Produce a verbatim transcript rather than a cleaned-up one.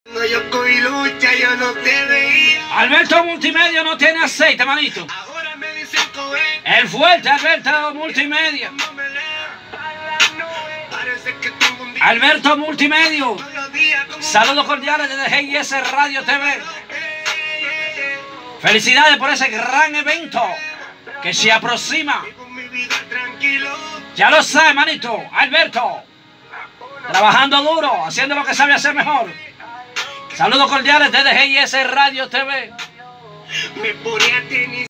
Cuando yo coí lucha, yo no te veía. Alberto Multimedia no tiene aceite, manito. Ahora me dicen cohe. El fuerte Alberto Multimedia. No me lea. Parece que tengo un día. Alberto Multimedia. Todos los días como- Saludos cordiales desde G I S Radio T V. Felicidades por ese gran evento que se aproxima. Vivo mi vida tranquilo. Ya lo sabe, manito. Alberto. Trabajando duro, haciendo lo que sabe hacer mejor. Saludos cordiales desde G I S Radio T V. Me pone a tenis.